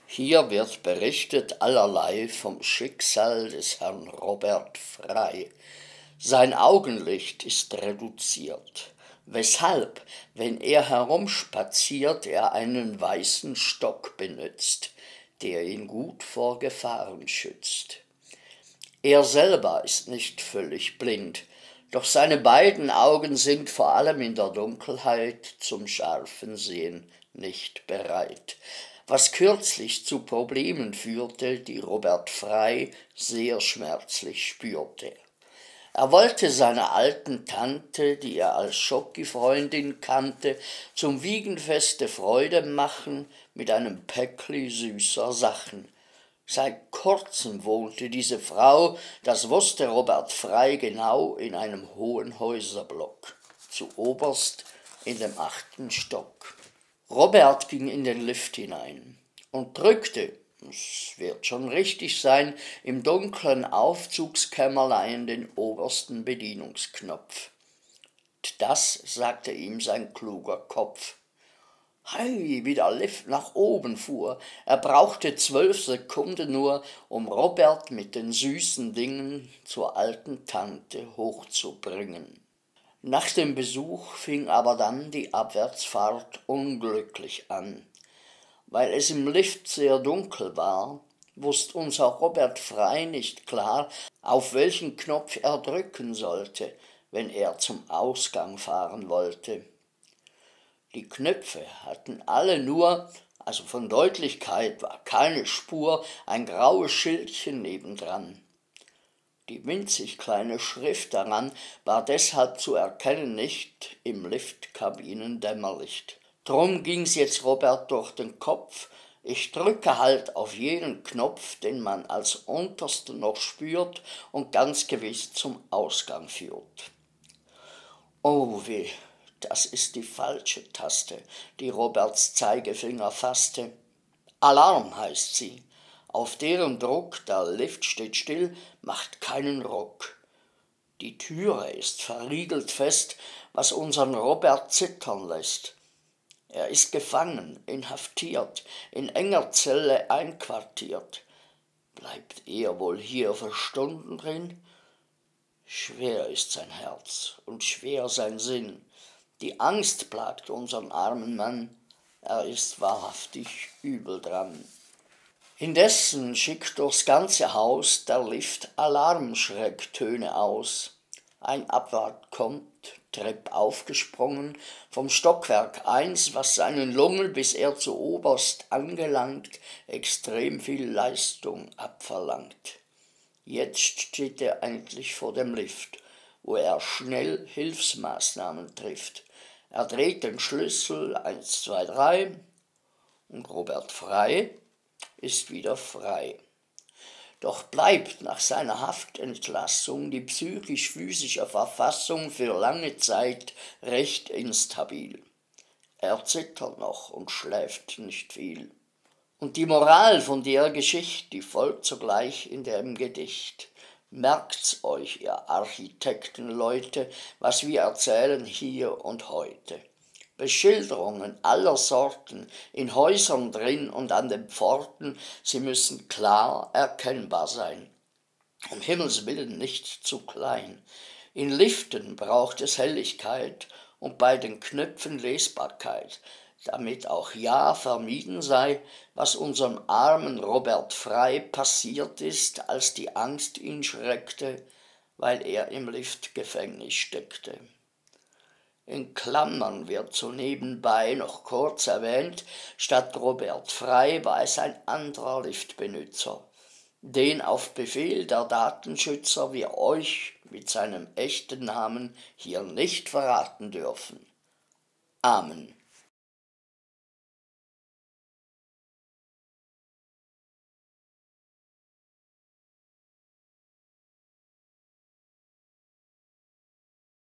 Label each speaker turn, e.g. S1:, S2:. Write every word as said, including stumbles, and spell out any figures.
S1: Hier wird berichtet allerlei vom Schicksal des Herrn Robert Frei. Sein Augenlicht ist reduziert, weshalb, wenn er herumspaziert, er einen weißen Stock benützt, der ihn gut vor Gefahren schützt. Er selber ist nicht völlig blind, doch seine beiden Augen sind vor allem in der Dunkelheit zum scharfen Sehen nicht bereit, was kürzlich zu Problemen führte, die Robert Frei sehr schmerzlich spürte. Er wollte seiner alten Tante, die er als Schocki-Freundin kannte, zum Wiegenfeste Freude machen mit einem Päckli süßer Sachen. Seit kurzem wohnte diese Frau, das wusste Robert Frei genau, in einem hohen Häuserblock, zu oberst in dem achten Stock. Robert ging in den Lift hinein und drückte, es wird schon richtig sein, im dunklen Aufzugskämmerlein den obersten Bedienungsknopf. Das sagte ihm sein kluger Kopf. Hei, wie der Lift nach oben fuhr. Er brauchte zwölf Sekunden nur, um Robert mit den süßen Dingen zur alten Tante hochzubringen. Nach dem Besuch fing aber dann die Abwärtsfahrt unglücklich an. Weil es im Lift sehr dunkel war, wusste unser Robert Frei nicht klar, auf welchen Knopf er drücken sollte, wenn er zum Ausgang fahren wollte. Die Knöpfe hatten alle nur, also von Deutlichkeit war keine Spur, ein graues Schildchen nebendran. Die winzig kleine Schrift daran war deshalb zu erkennen nicht im Liftkabinendämmerlicht. Drum ging's jetzt Robert durch den Kopf, ich drücke halt auf jeden Knopf, den man als untersten noch spürt und ganz gewiss zum Ausgang führt. Oh weh! Das ist die falsche Taste, die Roberts Zeigefinger fasste. Alarm heißt sie. Auf deren Druck, der Lift steht still, macht keinen Ruck. Die Türe ist verriegelt fest, was unseren Robert zittern lässt. Er ist gefangen, inhaftiert, in enger Zelle einquartiert. Bleibt er wohl hier für Stunden drin? Schwer ist sein Herz und schwer sein Sinn. Die Angst plagt unseren armen Mann, er ist wahrhaftig übel dran. Indessen schickt durchs ganze Haus der Lift Alarmschrecktöne aus. Ein Abwart kommt, Trepp aufgesprungen, vom Stockwerk eins, was seinen Lungen, bis er zu oberst angelangt, extrem viel Leistung abverlangt. Jetzt steht er endlich vor dem Lift, wo er schnell Hilfsmaßnahmen trifft. Er dreht den Schlüssel eins, zwei, drei und Robert Frei ist wieder frei. Doch bleibt nach seiner Haftentlassung die psychisch-physische Verfassung für lange Zeit recht instabil. Er zittert noch und schläft nicht viel. Und die Moral von der Geschichte, die folgt sogleich in dem Gedicht. Merkt's euch, ihr Architektenleute, was wir erzählen hier und heute. Beschilderungen aller Sorten, in Häusern drin und an den Pforten, sie müssen klar erkennbar sein. Um Himmels willen nicht zu klein. In Liften braucht es Helligkeit und bei den Knöpfen Lesbarkeit, damit auch ja vermieden sei, was unserem armen Robert Frei passiert ist, als die Angst ihn schreckte, weil er im Liftgefängnis steckte. In Klammern wird so nebenbei noch kurz erwähnt, statt Robert Frei war es ein anderer Liftbenutzer, den auf Befehl der Datenschützer wir euch mit seinem echten Namen hier nicht verraten dürfen. Amen.